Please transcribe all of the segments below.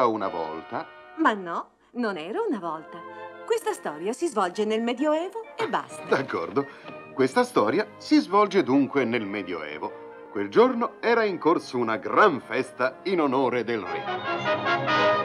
Era una volta... Ma no, non era una volta. Questa storia si svolge nel Medioevo e basta. D'accordo. Questa storia si svolge dunque nel Medioevo. Quel giorno era in corso una gran festa in onore del re.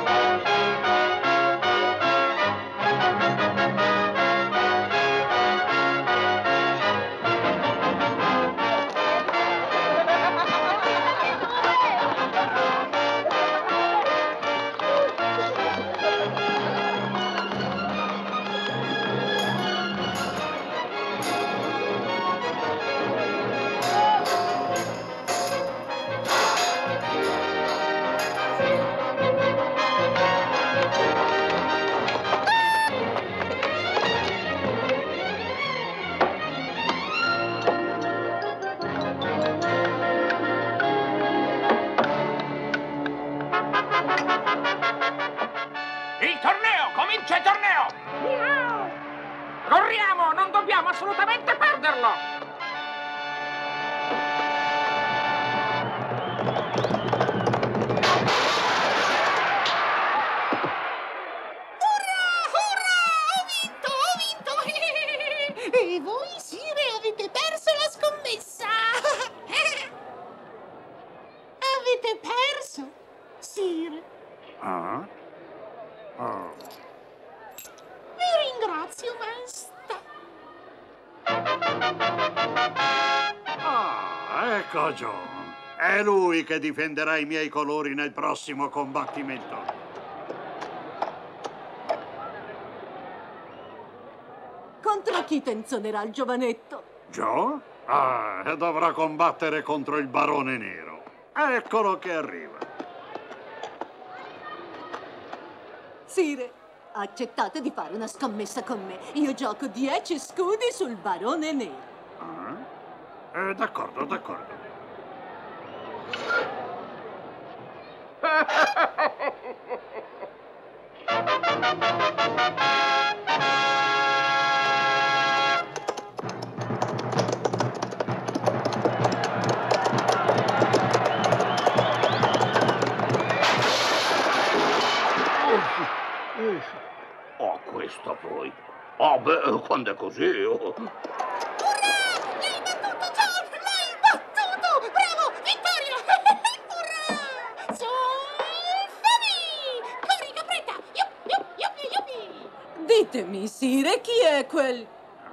Il torneo! Comincia il torneo! Corriamo! Non dobbiamo assolutamente perderlo! E voi, Sire, avete perso la scommessa! Avete perso, Sire. Ah? Oh. Vi ringrazio, maestà. Ah, ecco John. È lui che difenderà i miei colori nel prossimo combattimento. Contro chi tenzonerà il giovanetto? Joe? Ah, dovrà combattere contro il Barone Nero. Eccolo che arriva. Sire, accettate di fare una scommessa con me. Io gioco 10 scudi sul Barone Nero. Ah? D'accordo, d'accordo. Oh, questo poi. Oh, beh, quando è così... Oh. L'hai battuto, John! L'hai battuto! Bravo! Vittoria! Urrà! Solfani! Corri, capretta! Yuppi, yuppi! Ditemi, Sire, chi è quel...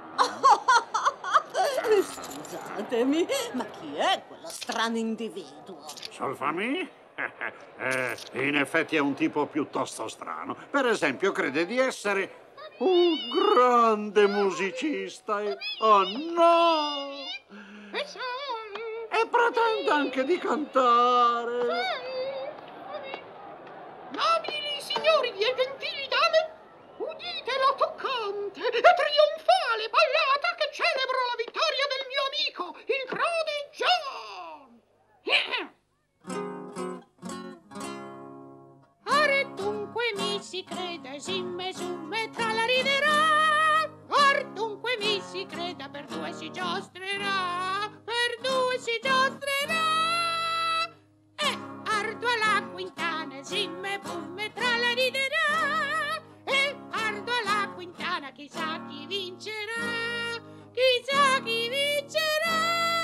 Scusatemi, ma chi è quello strano individuo? Solfami? In effetti è un tipo piuttosto strano. Per esempio, crede di essere un grande musicista e... Oh no! E pretende anche di cantare. Nobili signori e gentili dame, udite la toccante e trionfale ballata che celebra la vittoria del mio amico, il prode John! Ora dunque mi si creda, simme summe tra la riderà. Or dunque mi si creda, per due si giostrerà, per due si giostrerà. E ardua la quintana, simme bumme tra la riderà. E ardua la quintana, chissà chi vincerà, chissà chi vincerà.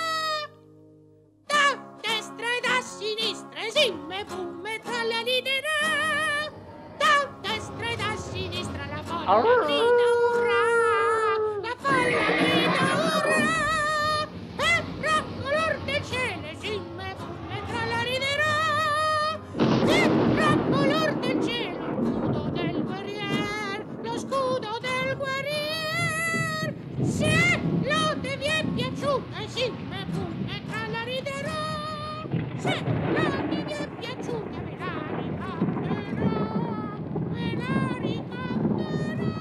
Da destra e da sinistra, simme bumme tra la riderà. Da destra e da sinistra la folla grida urrà, la folla grida urrà. E raccolor del cielo, simme bumme tra la riderà. E raccolor del cielo, lo scudo del guerrier, lo scudo del guerrier. Se l'ode vi è piaciuta, simme bumme tra la riderà. Se l'ode vi è piaciuta, ve la ricanterò, ve la ricanterò.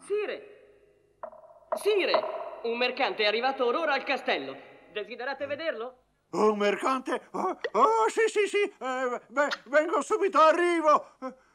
Sire! Sire! Un mercante è arrivato orora al castello. Desiderate vederlo? Un mercante? Sì. Vengo subito, arrivo.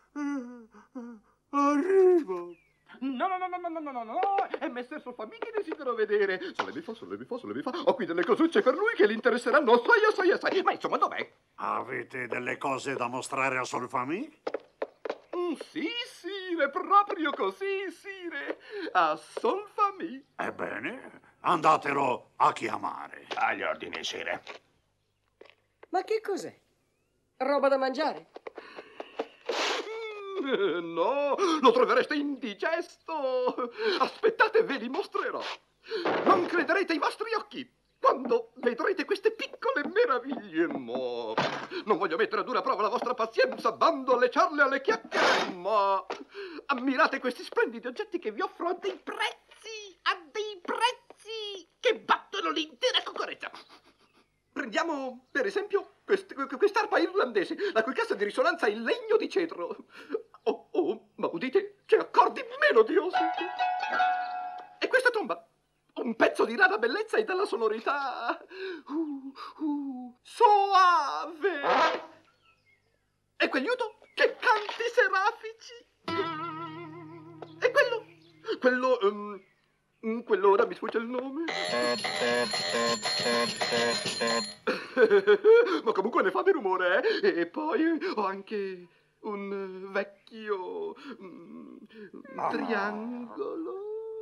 Arrivo. No, è messer Solfamì che desidero vedere. Sollevifo. Ho qui delle cosucce per lui che gli interesseranno assai. Ma insomma, dov'è? Avete delle cose da mostrare a Solfamì? Sì, sire, proprio così, sire. A Solfamì. Ebbene, andatelo a chiamare. Agli ordini, sire. Ma che cos'è? Roba da mangiare? No, lo trovereste indigesto. Aspettate, ve li mostrerò. Non crederete ai vostri occhi quando vedrete queste piccole meraviglie. Ma non voglio mettere a dura prova la vostra pazienza, bando alle ciarle e alle chiacchiere, ma ammirate questi splendidi oggetti che vi offro a dei prezzi che battono l'intera concorrenza. Prendiamo, per esempio, quest'arpa irlandese, la cui cassa di risonanza è in legno di cedro. Ma udite, che accordi melodiosi! E questa tromba, un pezzo di rara bellezza e dalla sonorità soave. E quel liuto che canti serafici. E quello ora mi sfugge il nome. Ma comunque ne fa di rumore, eh? E poi ho anche un vecchio triangolo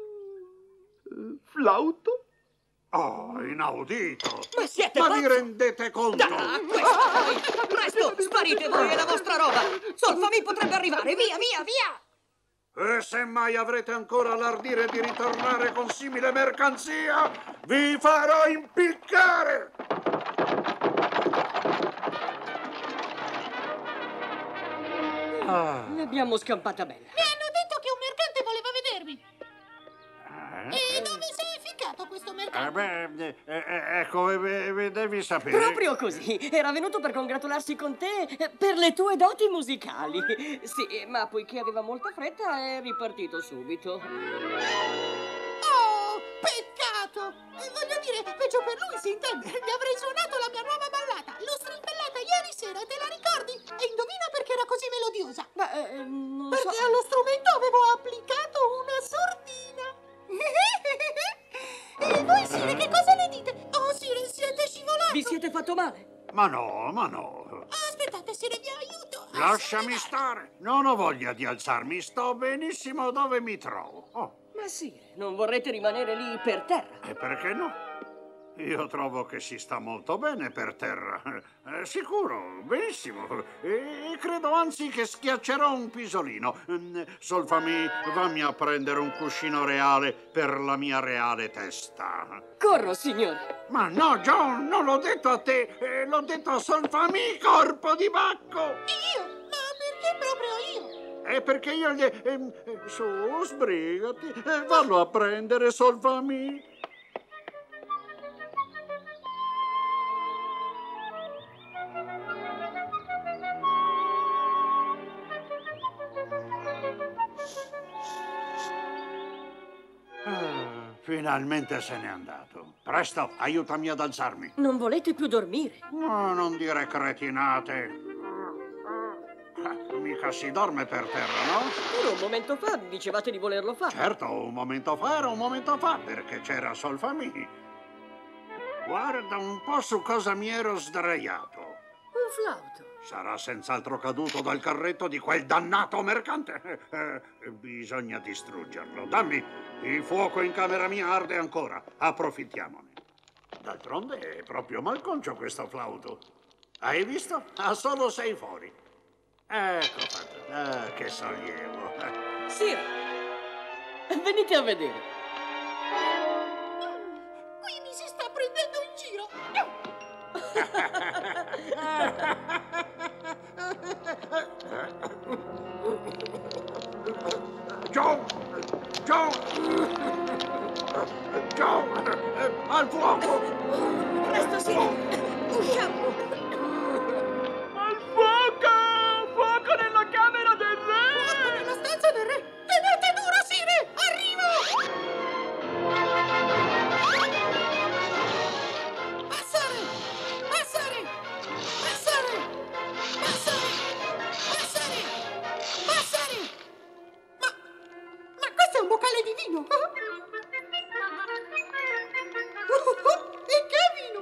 flauto. Oh, inaudito! Ma siete Ma pazzi? vi rendete conto? Questo! Presto, sparite voi e la vostra roba! Solfamì potrebbe arrivare, via! E se mai avrete ancora l'ardire di ritornare con simile mercanzia, vi farò impiccare! Ne abbiamo scampata bella. Mi hanno detto che un mercante voleva vedermi. E dove si è ficcato questo mercante? Ecco, devi sapere... Proprio così. Era venuto per congratularsi con te per le tue doti musicali. Sì, ma poiché aveva molta fretta è ripartito subito. Oh, peccato! Voglio dire, peggio per lui, si intende. Gli avrei suonato la mia nuova ballata. L'ho strimpellata ieri sera, te la ricordi? E indovina perché era così melodiosa? Non Perché so... allo strumento avevo applicato una sordina. E voi, Sire, che cosa ne dite? Oh, Sire, siete scivolato. Vi siete fatto male? Ma no. Aspettate, Sire, vi aiuto. Lasciami stare. Non ho voglia di alzarmi. Sto benissimo dove mi trovo. Oh, Ma sì, non vorrete rimanere lì per terra? e perché no? Io trovo che si sta molto bene per terra. Sicuro, benissimo. E credo anzi che schiaccerò un pisolino. Solfamì, vammi a prendere un cuscino reale per la mia reale testa. Corro, signore. Ma no, John, non l'ho detto a te. L'ho detto a Solfamì, corpo di bacco. Io? Ma perché proprio io? È perché io gli... su, sbrigati. Vallo a prendere, Solfamì. Finalmente se n'è andato. Presto, aiutami ad alzarmi. Non volete più dormire? No, non dire cretinate. Mica si dorme per terra, no? Pure un momento fa dicevate di volerlo fare. Certo, un momento fa era un momento fa, perché c'era Solfamì. Guarda un po' su cosa mi ero sdraiato. Un flauto. Sarà senz'altro caduto dal carretto di quel dannato mercante. Bisogna distruggerlo. Dammi, il fuoco in camera mia arde ancora. Approfittiamone. D'altronde è proprio malconcio questo flauto. Hai visto? Ha solo 6 fori. Ecco fatto. Che sollievo. Sire, venite a vedere. Qui mi si sta prendendo in giro. John! Al fuoco! Presto, Sire, usciamo. Al fuoco! Fuoco nella camera del re! Fuoco nella stanza del re. Tenete duro, Sire! Arrivo! boccale di vino. E che vino!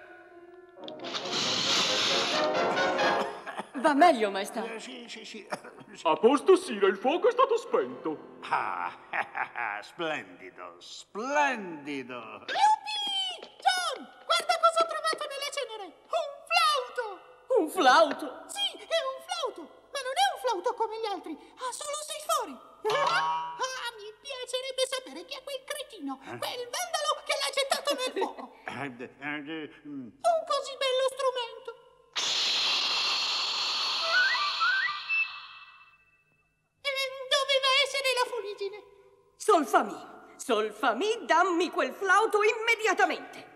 Va meglio, maestà. Sì. A posto, Sira, il fuoco è stato spento. Splendido, splendido. Yuppie! John, guarda cosa ho trovato nelle cenere! Un flauto! Un flauto? Sì, è un flauto! Ma non è un flauto come gli altri, ha solo 6 fori! Mi piacerebbe sapere chi è quel cretino, quel vandalo che l'ha gettato nel fuoco! Un così bello strumento! Doveva essere la fuligine! Solfami, dammi quel flauto immediatamente!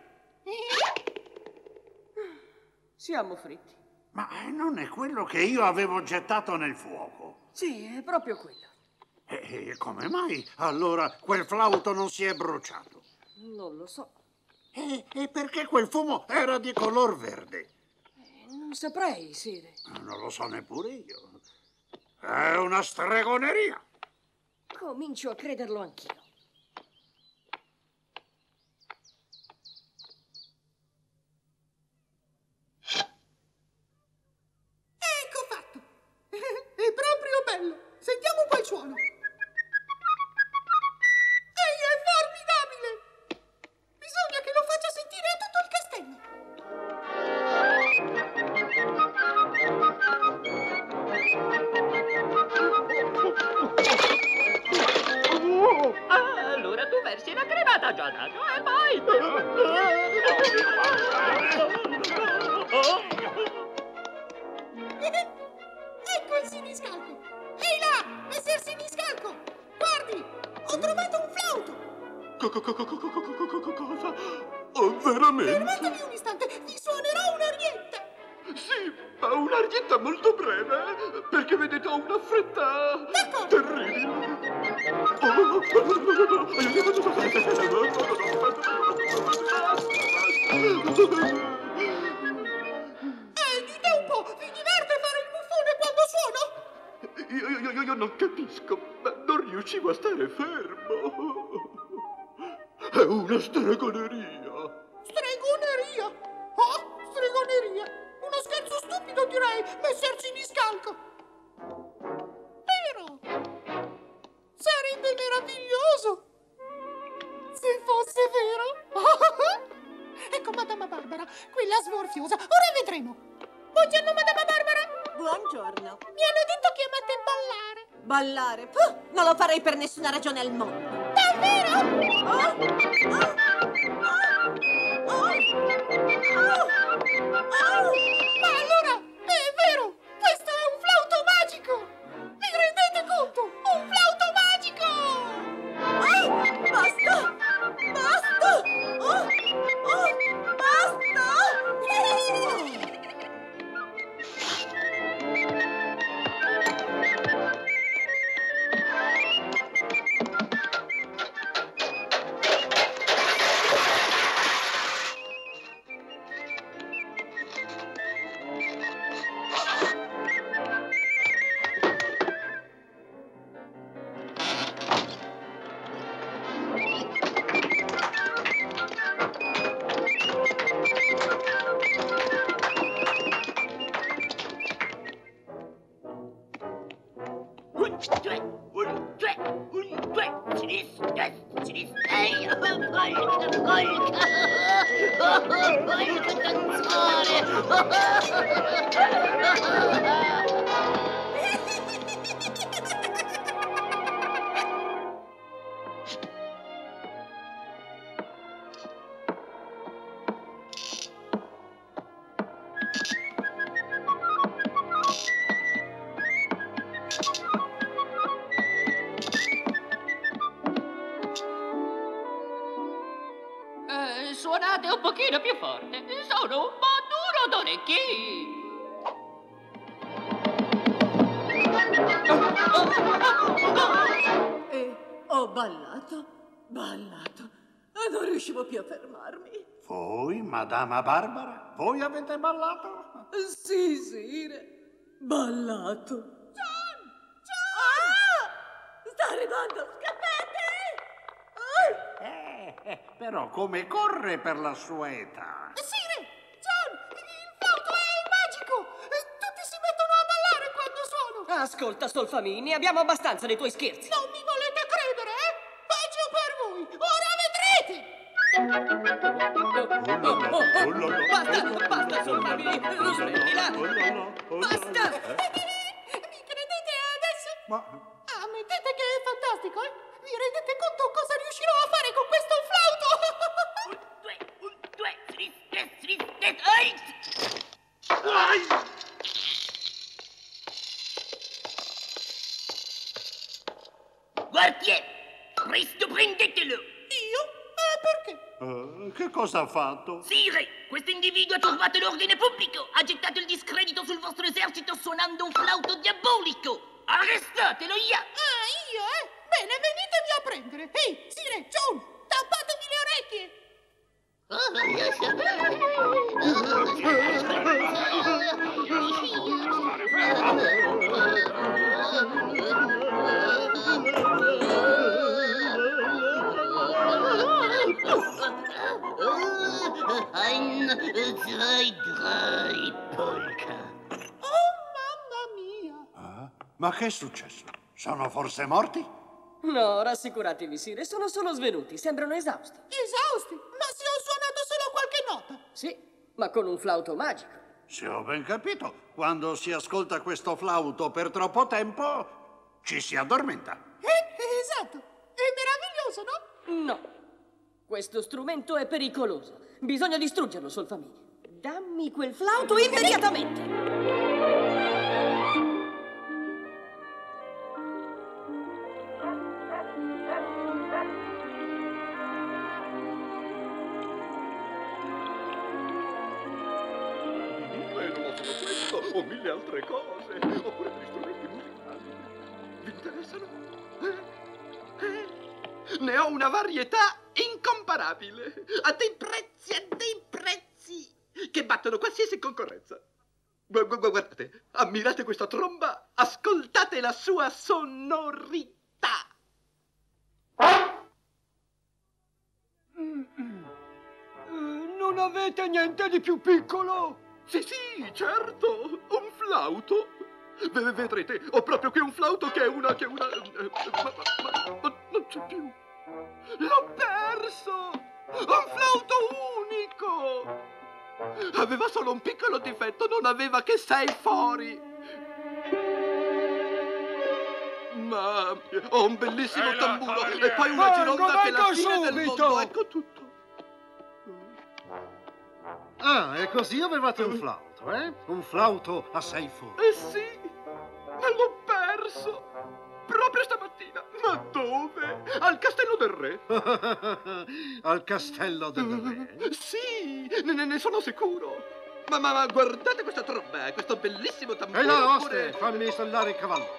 Siamo fritti. Ma non è quello che io avevo gettato nel fuoco. Sì, è proprio quello. E come mai allora quel flauto non si è bruciato? Non lo so. E perché quel fumo era di color verde? Non saprei, Sire. Non lo so neppure io. È una stregoneria. Comincio a crederlo anch'io. Ecco fatto! È proprio bello! Sentiamo quel suono! Ehi, è formidabile! Bisogna che lo faccia sentire a tutto il castello! Allora tu versi la cremata già dato e poi... Ecco il siniscalco! Ehi là, messer siniscalco! Guardi, ho trovato un flauto! Cosa? Oh, veramente? Fermatevi un istante, vi suonerò un'arietta! Sì, ma un'arietta molto breve, perché vedete ho una fretta D'accordo. terribile. Dite un po', vi diverte fare il buffone quando suono? Io non capisco, ma non riuscivo a stare fermo. È una stregoneria. Stregoneria! Oh, stregoneria! Uno scherzo stupido, direi, messer Siniscalco! Però sarebbe meraviglioso se fosse vero! Ecco Madama Barbara, quella smorfiosa. Ora vedremo. Buongiorno, Madama Barbara. Buongiorno. Mi hanno detto che amate ballare. Ballare? Puh, non lo farei per nessuna ragione al mondo. Davvero? Ma allora, è vero! Questo è un flauto magico! Vi rendete conto? Un flauto magico! Basta! Basta! Basta! Suonate un pochino più forte. Sono un po' duro d'orecchi. E ho ballato, e non riuscivo più a fermarmi. Voi, Madama Barbara? Voi avete ballato? Sì, Sire, ballato. John! Ah! Sta arrivando! Scappate! Però come corre per la sua età? Sire! John! Il flauto è magico! Tutti si mettono a ballare quando suono! Ascolta, Solfami, ne abbiamo abbastanza dei tuoi scherzi. Non mi volete credere, eh? Peggio per voi! Ora vedrete! Basta, Solfami! Smettila! Basta! Mi credete adesso? Ma Ammettete che è fantastico, eh? Vi rendete conto cosa riuscirò a fare con questo flauto? Guardiere, presto prendetelo! Io? Perché? che cosa ha fatto? Sire, questo individuo ha turbato l'ordine pubblico, ha gettato il discredito sul vostro esercito suonando un flauto diabolico. Arrestatelo, ya! Io, Bene, venitemi a prendere. Ehi, Sire, John, tappatevi le orecchie. Ein, zwei, drei, polka. Oh, mamma mia. Ma che è successo? Sono forse morti? No, rassicuratevi, Sire, sono solo svenuti, sembrano esausti. Esausti? Ma se ho suonato solo qualche nota. Sì, ma con un flauto magico. Se ho ben capito, quando si ascolta questo flauto per troppo tempo, ci si addormenta. Esatto. È meraviglioso, no? No, questo strumento è pericoloso. Bisogna distruggerlo, Solfami. Dammi quel flauto immediatamente! O mille altre cose, oppure degli strumenti musicali. Vi interessano? Ne ho una varietà incomparabile, a dei prezzi che battono qualsiasi concorrenza. Guardate, ammirate questa tromba, ascoltate la sua sonorità. Non avete niente di più piccolo? Sì, certo, un flauto. Vedrete, ho proprio qui un flauto che è una... ma non c'è più. L'ho perso! Un flauto unico! Aveva solo un piccolo difetto, non aveva che 6 fori. Ma ho un bellissimo tamburo e poi una gironda che è la fine del mondo. Ecco tutto. Ah, e così avevate un flauto, eh? Un flauto a 6 fori. Sì, me l'ho perso. Proprio stamattina. Ma dove? Al castello del re. Al castello del re? Sì, ne sono sicuro. Ma guardate questa tromba, questo bellissimo tamburo. E là, oste, fammi installare il cavallo.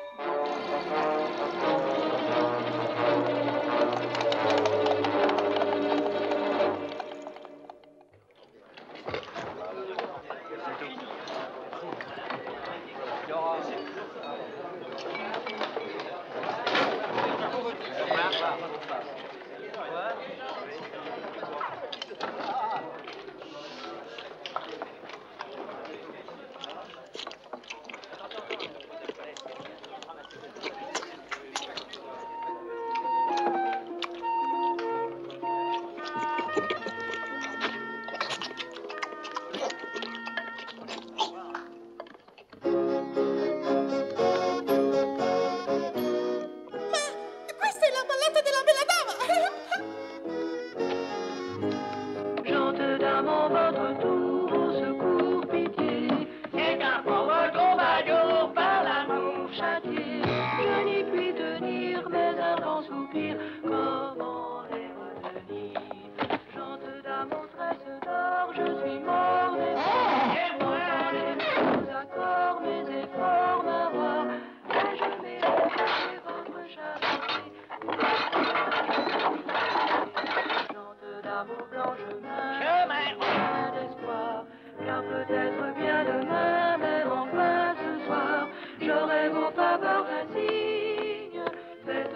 Peut-être bien demain, mais enfin ce soir, j'aurai vos faveurs insignes. Faites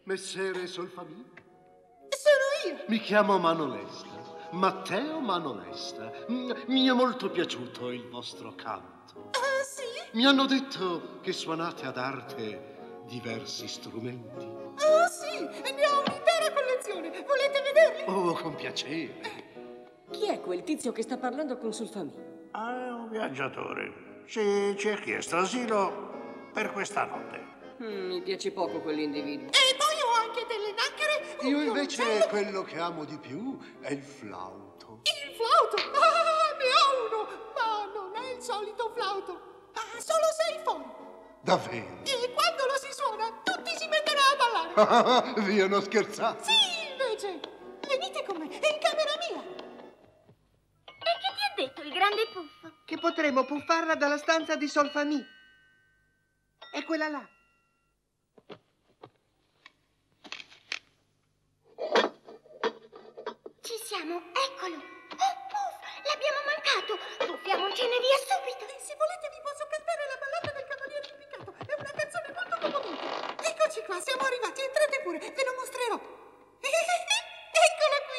Messere Solfamì? Sono io. Mi chiamo Manolesta, Matteo Manolesta. Mi è molto piaciuto il vostro canto. Ah, sì? Mi hanno detto che suonate ad arte diversi strumenti. Ah, sì, ne ho un'intera collezione. Volete vederli? Oh, con piacere. Chi è quel tizio che sta parlando con Solfamì? Ah, è un viaggiatore. Ci ha chiesto asilo per questa notte. Mi piace poco quell'individuo. E poi ho anche delle nacchere. Io invece quello che amo di più è il flauto. Il flauto? Ah, ne ho uno! Ma non è il solito flauto. Ha solo 6 foni. Davvero? E quando lo si suona, tutti si mettono a ballare. Via, non scherzate. Sì, invece. Venite con me, è in camera mia. E che ti ha detto il grande puffo? Che potremo puffarla dalla stanza di Solfamì. È quella là. Ci siamo, eccolo. Oh, puff, l'abbiamo mancato. Puffiamocene via subito. E se volete vi posso cantare la ballata del cavaliere impiccato. È una canzone molto commovente. Eccoci qua, siamo arrivati. Entrate pure, ve lo mostrerò. Eccola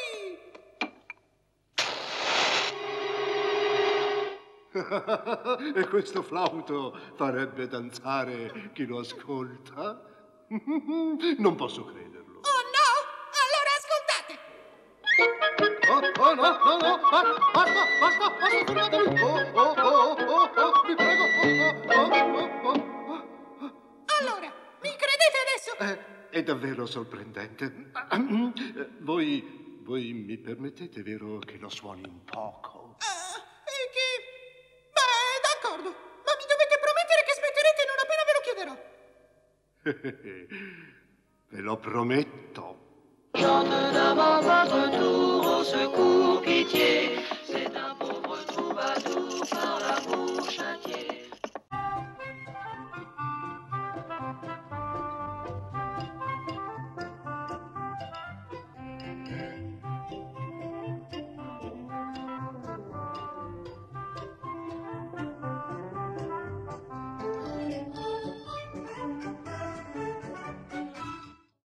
qui. E questo flauto farebbe danzare chi lo ascolta? Non posso crederlo. Oh no? Allora ascoltate. Oh, no, no, no, basta, fermatevi. Vi prego. Allora, mi credete adesso? È davvero sorprendente. Voi mi permettete, vero, che lo suoni un poco? Beh, d'accordo. Ma mi dovete promettere che smetterete non appena ve lo chiederò. Ve lo prometto. Chante d'avant votre tour, au secours, pitié.